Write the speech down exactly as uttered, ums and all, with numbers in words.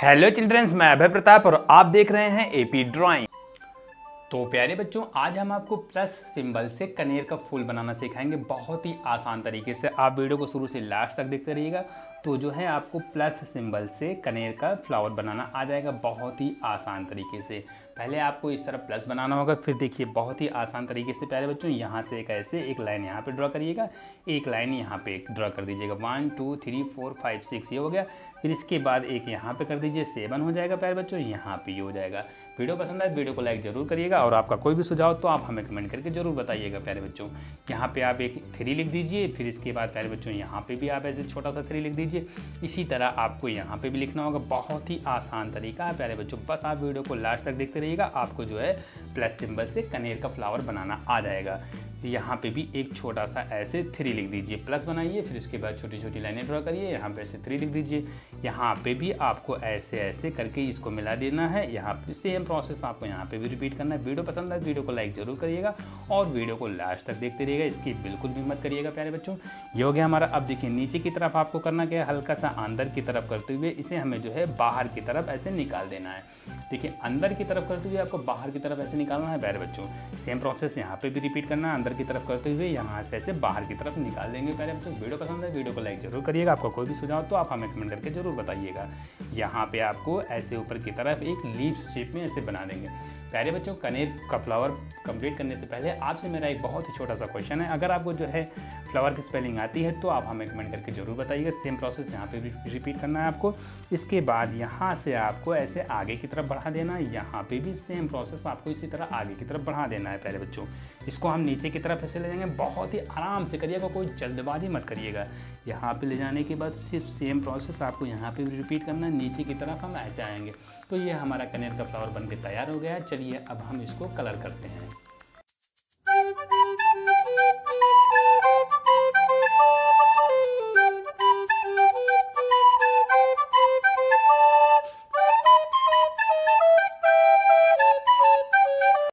Hello children's, मैं अभय प्रताप और आप देख रहे हैं एपी ड्राइंग। तो प्यारे बच्चों, आज हम आपको प्लस सिंबल से कनेर का फूल बनाना सिखाएंगे बहुत ही आसान तरीके से। आप वीडियो को शुरू से लास्ट तक देखते रहिएगा तो जो है आपको प्लस सिंबल से कनेर का फ्लावर बनाना आ जाएगा बहुत ही आसान तरीके से। पहले आपको इस तरह प्लस बनाना होगा, फिर देखिए बहुत ही आसान तरीके से प्यारे बच्चों यहाँ से एक ऐसे एक लाइन यहाँ पे ड्रॉ करिएगा, एक लाइन यहाँ पे ड्रॉ कर दीजिएगा। One two three four five six ये हो गया। फिर इसके बाद एक यहाँ पे कर दीजिए, सेवन हो जाएगा प्यारे बच्चों, यहाँ पे ये हो जाएगा। वीडियो पसंद आए वीडियो को लाइक जरूर करिएगा और आपका कोई भी सुझाव तो आप हमें कमेंट करके जरूर बताइएगा प्यारे बच्चों। यहाँ पे आप एक थ्री लिख दीजिए, फिर इसके बाद प्यारे बच्चों यहाँ पे भी आप ऐसे छोटा सा थ्री लिख दीजिए। इसी तरह आपको यहाँ पे भी लिखना होगा। बहुत ही आसान तरीका है प्यारे बच्चों, बस आप वीडियो को लास्ट तक देखते रहिएगा, आपको जो है प्लस सिंबल से कनेर का फ्लावर बनाना आ जाएगा। यहाँ पे भी एक छोटा सा ऐसे थ्री लिख दीजिए, प्लस बनाइए, फिर इसके बाद छोटी छोटी लाइनें ड्रॉ करिए, यहाँ पे ऐसे थ्री लिख दीजिए। यहाँ पे भी आपको ऐसे ऐसे करके इसको मिला देना है। यहाँ पे सेम प्रोसेस आपको यहाँ पे भी रिपीट करना है। वीडियो पसंद आए वीडियो को लाइक जरूर करिएगा और वीडियो को लास्ट तक देखते रहिएगा, इसकी बिल्कुल भी मत करिएगा प्यारे बच्चों। ये हो गया हमारा। अब देखिए नीचे की तरफ आपको करना क्या है, हल्का सा अंदर की तरफ करते हुए इसे हमें जो है बाहर की तरफ ऐसे निकाल देना है। देखिए अंदर की तरफ करते हुए आपको बाहर की तरफ ऐसे निकालना है प्यारे बच्चों। सेम प्रोसेस यहाँ पे भी रिपीट करना है, अंदर की तरफ करते हुए यहाँ से ऐसे बाहर की तरफ निकाल देंगे प्यारे बच्चों। वीडियो पसंद है वीडियो को लाइक जरूर करिएगा, आपको कोई भी सुझाव तो आप हमें कमेंट करके जरूर बताइएगा। यहाँ पे आपको ऐसे ऊपर की तरफ एक लीफ शेप में ऐसे बना देंगे प्यारे बच्चों। कनेर का फ्लावर कंप्लीट करने से पहले आपसे मेरा एक बहुत ही छोटा सा क्वेश्चन है, अगर आपको जो है फ्लावर की स्पेलिंग आती है तो आप हमें कमेंट करके जरूर बताइएगा। सेम प्रोसेस यहाँ पे भी रिपीट करना है आपको। इसके बाद यहाँ से आपको ऐसे आगे की तरफ बढ़ा देना है, यहाँ पे भी सेम प्रोसेस आपको इसी तरह आगे की तरफ बढ़ा देना है प्यारे बच्चों। इसको हम नीचे की तरफ ऐसे ले जाएंगे, बहुत ही आराम से करिएगा, कोई जल्दबाजी मत करिएगा। यहाँ पे ले जाने के बाद सिर्फ सेम प्रोसेस आपको यहाँ पे भी रिपीट करना है, नीचे की तरफ हम ऐसे आएंगे। तो ये हमारा कनेर का फ्लावर बनके तैयार हो गया है। चलिए अब हम इसको कलर करते हैं।